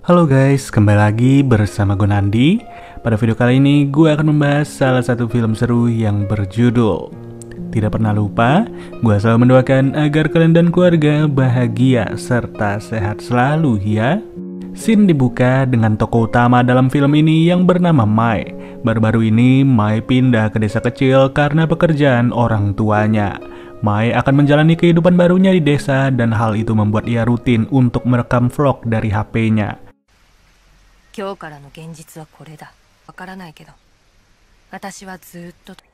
Halo guys, kembali lagi bersama gue Nandi. Pada video kali ini gue akan membahas salah satu film seru yang berjudul Tidak Pernah Lupa. Gue selalu mendoakan agar kalian dan keluarga bahagia serta sehat selalu ya. Scene dibuka dengan tokoh utama dalam film ini yang bernama Mai. Baru-baru ini Mai pindah ke desa kecil karena pekerjaan orang tuanya. Mai akan menjalani kehidupan barunya di desa dan hal itu membuat ia rutin untuk merekam vlog dari HP-nya. 今日からの現実はこれだ。わからないけど、私はずっと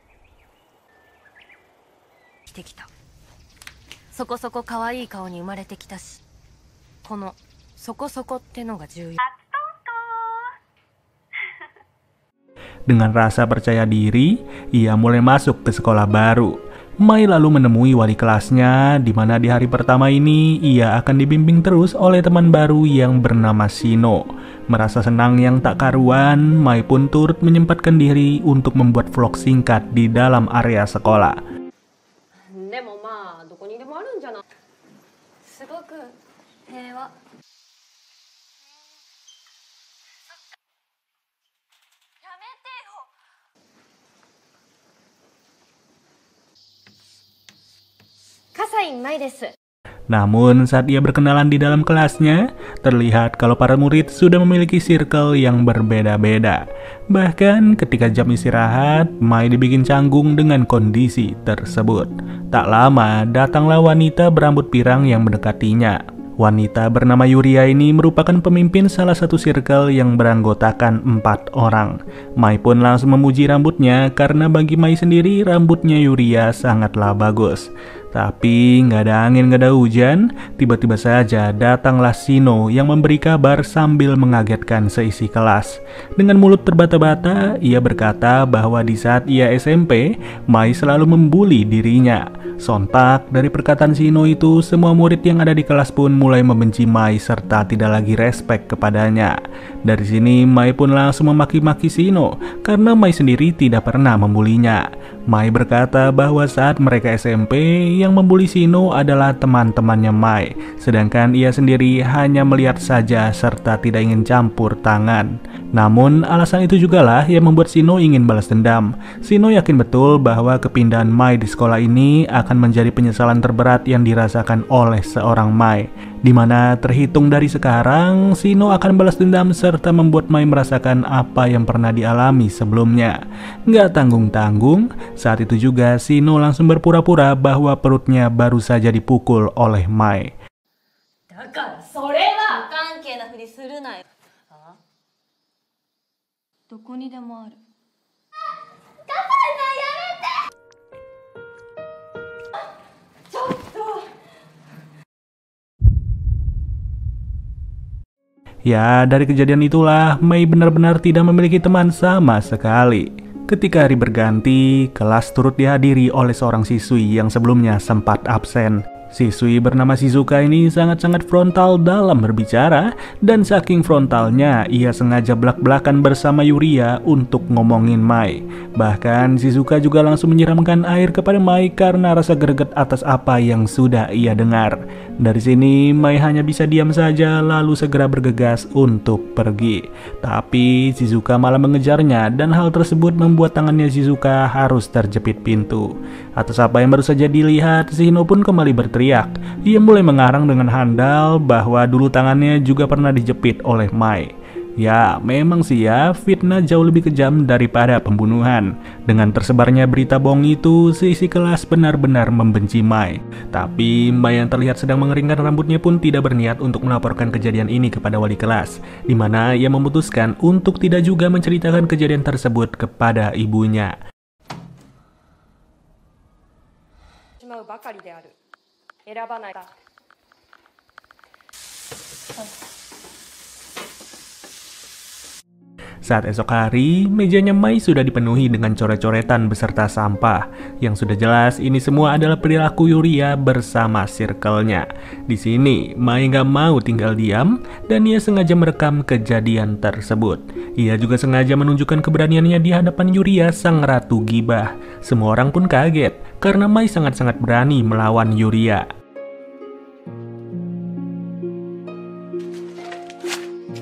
生きてきた。そこそこ可愛い顔に生まれてきたし、このそこそこってのが重要。 Dengan rasa percaya diri, ia mulai masuk ke sekolah baru. Mai lalu menemui wali kelasnya, di mana di hari pertama ini ia akan dibimbing terus oleh teman baru yang bernama Shino. Merasa senang yang tak karuan, Mai pun turut menyempatkan diri untuk membuat vlog singkat di dalam area sekolah. Namun saat ia berkenalan di dalam kelasnya, terlihat kalau para murid sudah memiliki circle yang berbeda-beda. Bahkan ketika jam istirahat, Mai dibikin canggung dengan kondisi tersebut. Tak lama, datanglah wanita berambut pirang yang mendekatinya. Wanita bernama Yuria ini merupakan pemimpin salah satu circle yang beranggotakan 4 orang. Mai pun langsung memuji rambutnya karena bagi Mai sendiri rambutnya Yuria sangatlah bagus. Tapi nggak ada angin, nggak ada hujan, tiba-tiba saja datanglah Shino yang memberi kabar sambil mengagetkan seisi kelas. Dengan mulut terbata-bata, ia berkata bahwa di saat ia SMP, Mai selalu membuli dirinya. Sontak dari perkataan Shino itu, semua murid yang ada di kelas pun mulai membenci Mai serta tidak lagi respek kepadanya. Dari sini, Mai pun langsung memaki-maki Shino karena Mai sendiri tidak pernah membulinya. Mai berkata bahwa saat mereka SMP, yang membuli Shino adalah teman-temannya Mai, sedangkan ia sendiri hanya melihat saja serta tidak ingin campur tangan. Namun alasan itu jugalah yang membuat Shino ingin balas dendam. Shino yakin betul bahwa kepindahan Mai di sekolah ini akan menjadi penyesalan terberat yang dirasakan oleh seorang Mai, dimana terhitung dari sekarang Shino akan balas dendam serta membuat Mai merasakan apa yang pernah dialami sebelumnya. Nggak tanggung-tanggung, saat itu juga Shino langsung berpura-pura bahwa perutnya baru saja dipukul oleh Mai. Ya, dari kejadian itulah Mai benar-benar tidak memiliki teman sama sekali. Ketika hari berganti, kelas turut dihadiri oleh seorang siswi yang sebelumnya sempat absen. Siswi bernama Shizuka ini sangat-sangat frontal dalam berbicara, dan saking frontalnya ia sengaja belak-belakan bersama Yuria untuk ngomongin Mai. Bahkan Shizuka juga langsung menyiramkan air kepada Mai karena rasa greget atas apa yang sudah ia dengar. Dari sini Mai hanya bisa diam saja lalu segera bergegas untuk pergi. Tapi Shizuka malah mengejarnya dan hal tersebut membuat tangannya Shizuka harus terjepit pintu. Atas apa yang baru saja dilihat, Shino pun kembali berteriak. Ia mulai mengarang dengan handal bahwa dulu tangannya juga pernah dijepit oleh Mai. Ya, memang sih ya, fitnah jauh lebih kejam daripada pembunuhan. Dengan tersebarnya berita bohong itu, seisi kelas benar-benar membenci Mai. Tapi Mai yang terlihat sedang mengeringkan rambutnya pun tidak berniat untuk melaporkan kejadian ini kepada wali kelas, di mana ia memutuskan untuk tidak juga menceritakan kejadian tersebut kepada ibunya. Saat esok hari, mejanya Mai sudah dipenuhi dengan coret-coretan beserta sampah. Yang sudah jelas ini semua adalah perilaku Yuria bersama circle-nya. Di sini, Mai nggak mau tinggal diam dan ia sengaja merekam kejadian tersebut. Ia juga sengaja menunjukkan keberaniannya di hadapan Yuria, sang ratu gibah. Semua orang pun kaget karena Mai sangat-sangat berani melawan Yuria.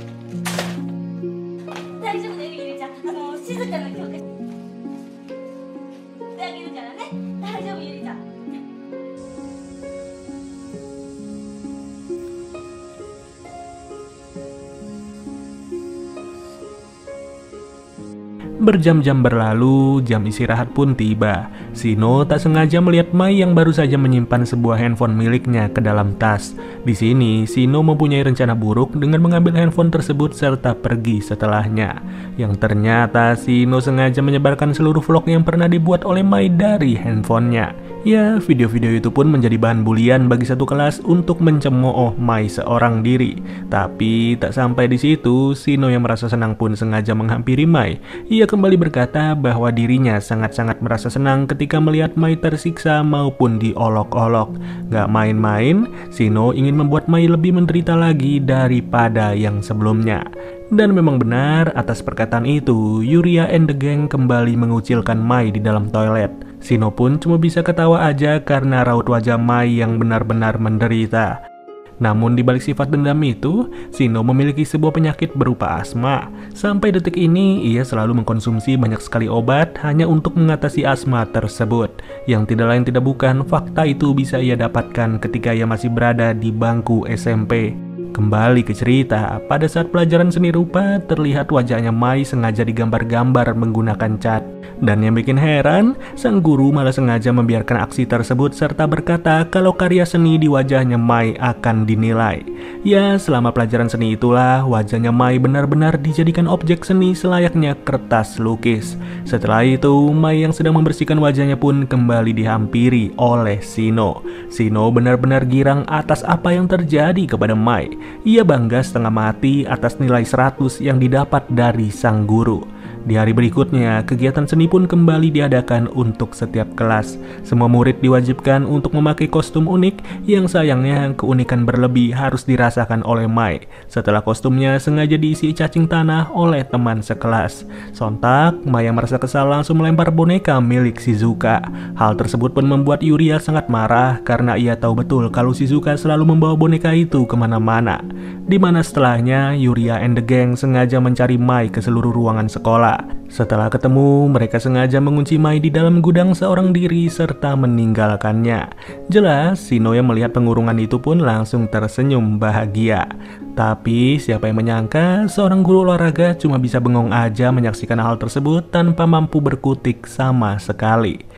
Berjam-jam berlalu, jam istirahat pun tiba. Shino tak sengaja melihat Mai yang baru saja menyimpan sebuah handphone miliknya ke dalam tas. Di sini, Shino mempunyai rencana buruk dengan mengambil handphone tersebut serta pergi setelahnya. Yang ternyata Shino sengaja menyebarkan seluruh vlog yang pernah dibuat oleh Mai dari handphonenya. Ya, video-video itu pun menjadi bahan bulian bagi satu kelas untuk mencemooh Mai seorang diri. Tapi tak sampai di situ, Shino yang merasa senang pun sengaja menghampiri Mai. Ia kembali berkata bahwa dirinya sangat-sangat merasa senang ketika melihat Mai tersiksa maupun diolok-olok. Gak main-main, Shino ingin membuat Mai lebih menderita lagi daripada yang sebelumnya. Dan memang benar, atas perkataan itu, Yuria and the gang kembali mengucilkan Mai di dalam toilet. Shino pun cuma bisa ketawa aja karena raut wajah Mai yang benar-benar menderita. Namun di balik sifat dendam itu, Shino memiliki sebuah penyakit berupa asma. Sampai detik ini, ia selalu mengkonsumsi banyak sekali obat hanya untuk mengatasi asma tersebut. Yang tidak lain tidak bukan, fakta itu bisa ia dapatkan ketika ia masih berada di bangku SMP. Kembali ke cerita, pada saat pelajaran seni rupa, terlihat wajahnya Mai sengaja digambar-gambar menggunakan cat. Dan yang bikin heran, sang guru malah sengaja membiarkan aksi tersebut serta berkata kalau karya seni di wajahnya Mai akan dinilai. Ya, selama pelajaran seni itulah, wajahnya Mai benar-benar dijadikan objek seni selayaknya kertas lukis. Setelah itu, Mai yang sedang membersihkan wajahnya pun kembali dihampiri oleh Shino. Shino benar-benar girang atas apa yang terjadi kepada Mai. Ia bangga setengah mati atas nilai 100 yang didapat dari sang guru. Di hari berikutnya, kegiatan seni pun kembali diadakan untuk setiap kelas. Semua murid diwajibkan untuk memakai kostum unik yang sayangnya keunikan berlebih harus dirasakan oleh Mai. Setelah kostumnya sengaja diisi cacing tanah oleh teman sekelas. Sontak, Mai yang merasa kesal langsung melempar boneka milik Shizuka. Hal tersebut pun membuat Yuria sangat marah karena ia tahu betul kalau Shizuka selalu membawa boneka itu kemana-mana. Dimana setelahnya, Yuria and the gang sengaja mencari Mai ke seluruh ruangan sekolah. Setelah ketemu, mereka sengaja mengunci Mai di dalam gudang seorang diri serta meninggalkannya. Jelas, Shino yang melihat pengurungan itu pun langsung tersenyum bahagia. Tapi siapa yang menyangka seorang guru olahraga cuma bisa bengong aja menyaksikan hal tersebut tanpa mampu berkutik sama sekali.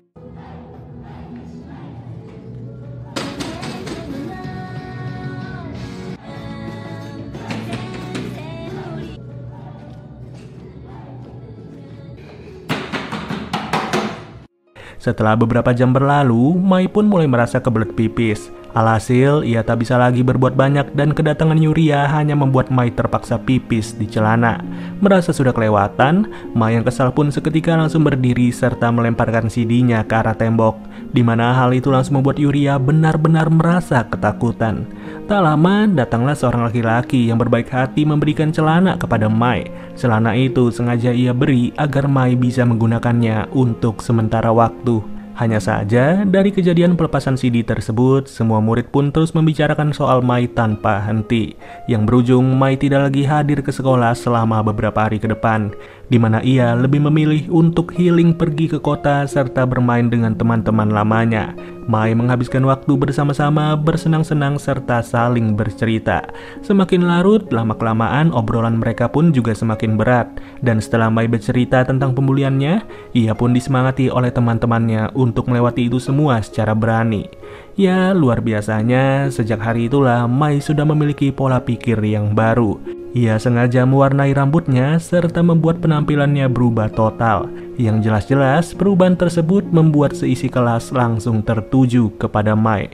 Setelah beberapa jam berlalu, Mai pun mulai merasa kebelet pipis. Alhasil, ia tak bisa lagi berbuat banyak dan kedatangan Yuria hanya membuat Mai terpaksa pipis di celana. Merasa sudah kelewatan, Mai yang kesal pun seketika langsung berdiri serta melemparkan CD-nya ke arah tembok. Di mana hal itu langsung membuat Yuria benar-benar merasa ketakutan. Tak lama, datanglah seorang laki-laki yang berbaik hati memberikan celana kepada Mai. Celana itu sengaja ia beri agar Mai bisa menggunakannya untuk sementara waktu. Hanya saja, dari kejadian pelepasan CD tersebut, semua murid pun terus membicarakan soal Mai tanpa henti. Yang berujung, Mai tidak lagi hadir ke sekolah selama beberapa hari ke depan, di mana ia lebih memilih untuk healing pergi ke kota serta bermain dengan teman-teman lamanya. Mai menghabiskan waktu bersama-sama, bersenang-senang serta saling bercerita. Semakin larut, lama-kelamaan obrolan mereka pun juga semakin berat. Dan setelah Mai bercerita tentang pembuliannya, ia pun disemangati oleh teman-temannya untuk melewati itu semua secara berani. Ya, luar biasanya, sejak hari itulah Mai sudah memiliki pola pikir yang baru. Ia sengaja mewarnai rambutnya serta membuat penampilannya berubah total. Yang jelas-jelas perubahan tersebut membuat seisi kelas langsung tertuju kepada Mai.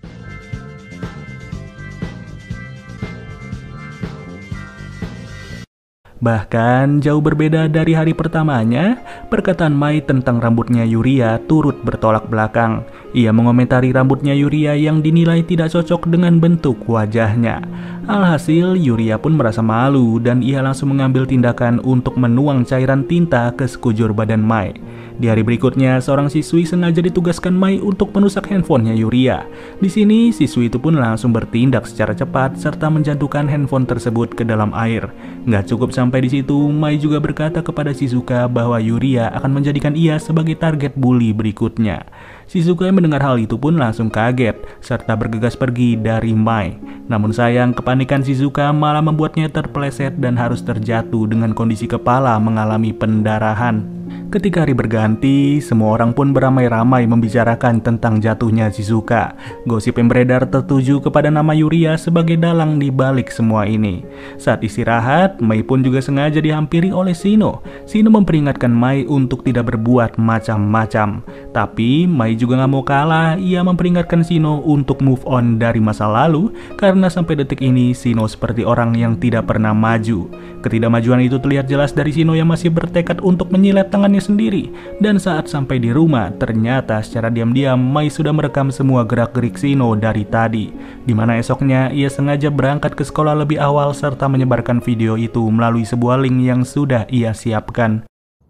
Bahkan jauh berbeda dari hari pertamanya, perkataan Mai tentang rambutnya Yuria turut bertolak belakang. Ia mengomentari rambutnya Yuria yang dinilai tidak cocok dengan bentuk wajahnya. Alhasil, Yuria pun merasa malu dan ia langsung mengambil tindakan untuk menuang cairan tinta ke sekujur badan Mai. Di hari berikutnya, seorang siswi sengaja ditugaskan Mai untuk merusak handphonenya Yuria. Di sini, siswi itu pun langsung bertindak secara cepat serta menjatuhkan handphone tersebut ke dalam air. Nggak cukup sampai di situ, Mai juga berkata kepada Shizuka bahwa Yuria akan menjadikan ia sebagai target bully berikutnya. Shizuka yang mendengar hal itu pun langsung kaget, serta bergegas pergi dari Mai. Namun sayang, kepanikan Shizuka malah membuatnya terpeleset dan harus terjatuh dengan kondisi kepala mengalami pendarahan. Ketika hari berganti, semua orang pun beramai-ramai membicarakan tentang jatuhnya Shizuka. Gosip yang beredar tertuju kepada nama Yuria sebagai dalang di balik semua ini. Saat istirahat, Mai pun juga sengaja dihampiri oleh Shino. Shino memperingatkan Mai untuk tidak berbuat macam-macam. Tapi Mai juga gak mau kalah, ia memperingatkan Shino untuk move on dari masa lalu karena sampai detik ini Shino seperti orang yang tidak pernah maju. Ketidakmajuan itu terlihat jelas dari Shino yang masih bertekad untuk menyilet tangannya sendiri. Dan saat sampai di rumah, ternyata secara diam-diam Mai sudah merekam semua gerak-gerik Shino dari tadi. Dimana esoknya ia sengaja berangkat ke sekolah lebih awal serta menyebarkan video itu melalui sebuah link yang sudah ia siapkan.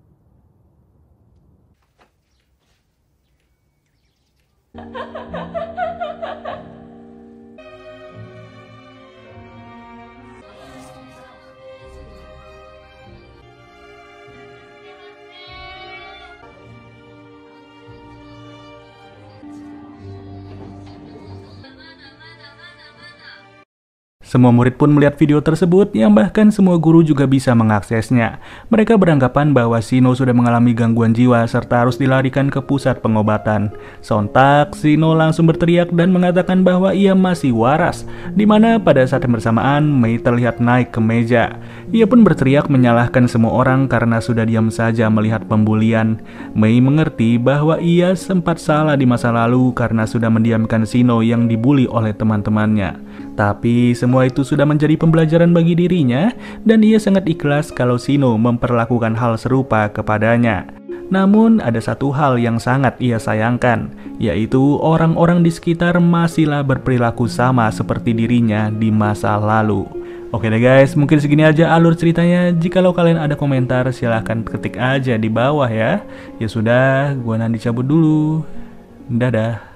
Semua murid pun melihat video tersebut yang bahkan semua guru juga bisa mengaksesnya. Mereka beranggapan bahwa Shino sudah mengalami gangguan jiwa serta harus dilarikan ke pusat pengobatan. Sontak, Shino langsung berteriak dan mengatakan bahwa ia masih waras, dimana pada saat yang bersamaan Mai terlihat naik ke meja. Ia pun berteriak menyalahkan semua orang karena sudah diam saja melihat pembulian. Mai mengerti bahwa ia sempat salah di masa lalu karena sudah mendiamkan Shino yang dibully oleh teman-temannya. Tapi semua itu sudah menjadi pembelajaran bagi dirinya dan ia sangat ikhlas kalau Shino memperlakukan hal serupa kepadanya. Namun ada satu hal yang sangat ia sayangkan, yaitu orang-orang di sekitar masihlah berperilaku sama seperti dirinya di masa lalu. Oke deh guys, mungkin segini aja alur ceritanya. Jikalau kalian ada komentar silahkan ketik aja di bawah ya. Ya sudah, gua Nandi cabut dulu. Dadah.